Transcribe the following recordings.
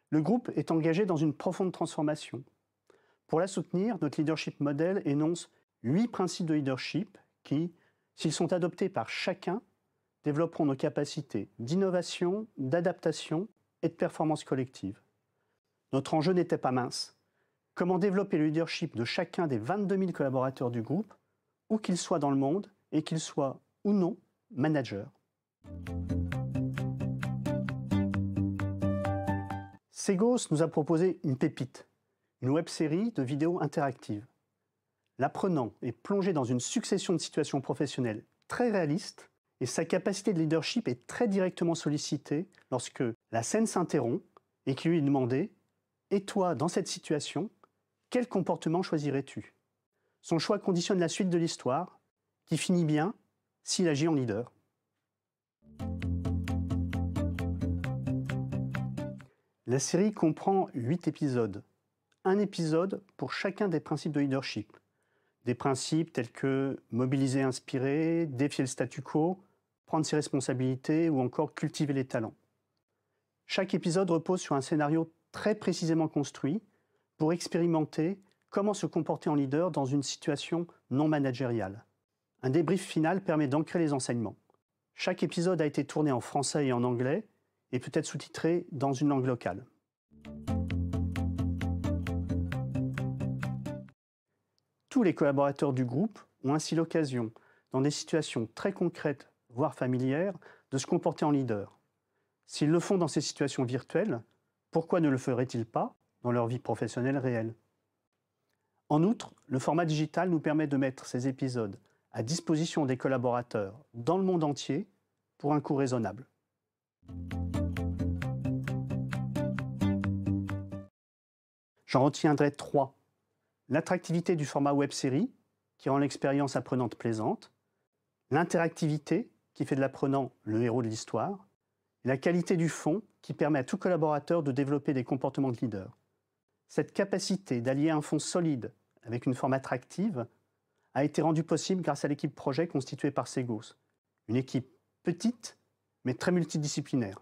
Le groupe est engagé dans une profonde transformation. Pour la soutenir, notre leadership model énonce 8 principes de leadership qui, s'ils sont adoptés par chacun, développeront nos capacités d'innovation, d'adaptation et de performance collective. Notre enjeu n'était pas mince. Comment développer le leadership de chacun des 22 000 collaborateurs du groupe, où qu'ils soient dans le monde et qu'ils soient ou non managers. Segos nous a proposé une pépite, une web-série de vidéos interactives. L'apprenant est plongé dans une succession de situations professionnelles très réalistes et sa capacité de leadership est très directement sollicitée lorsque la scène s'interrompt et qu'il lui est demandé « Et toi, dans cette situation, quel comportement choisirais-tu » Son choix conditionne la suite de l'histoire, qui finit bien s'il agit en leader. La série comprend 8 épisodes. Un épisode pour chacun des principes de leadership. Des principes tels que mobiliser, inspirer, défier le statu quo, prendre ses responsabilités ou encore cultiver les talents. Chaque épisode repose sur un scénario très précisément construit pour expérimenter comment se comporter en leader dans une situation non managériale. Un débrief final permet d'ancrer les enseignements. Chaque épisode a été tourné en français et en anglais et peut être sous-titré dans une langue locale. Tous les collaborateurs du groupe ont ainsi l'occasion, dans des situations très concrètes, voire familières, de se comporter en leader. S'ils le font dans ces situations virtuelles, pourquoi ne le feraient-ils pas dans leur vie professionnelle réelle ? En outre, le format digital nous permet de mettre ces épisodes à disposition des collaborateurs dans le monde entier pour un coût raisonnable. J'en retiendrai 3. L'attractivité du format web-série, qui rend l'expérience apprenante plaisante, l'interactivité, qui fait de l'apprenant le héros de l'histoire, et la qualité du fond, qui permet à tout collaborateur de développer des comportements de leader. Cette capacité d'allier un fond solide avec une forme attractive a été rendue possible grâce à l'équipe projet constituée par Segos, une équipe petite mais très multidisciplinaire.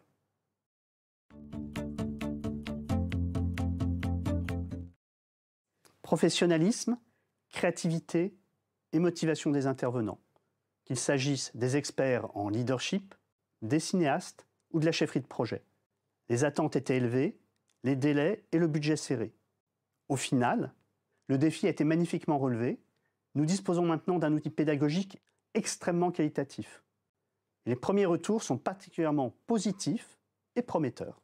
Professionnalisme, créativité et motivation des intervenants, qu'il s'agisse des experts en leadership, des cinéastes ou de la chefferie de projet. Les attentes étaient élevées, les délais et le budget serré. Au final, le défi a été magnifiquement relevé. Nous disposons maintenant d'un outil pédagogique extrêmement qualitatif. Les premiers retours sont particulièrement positifs et prometteurs.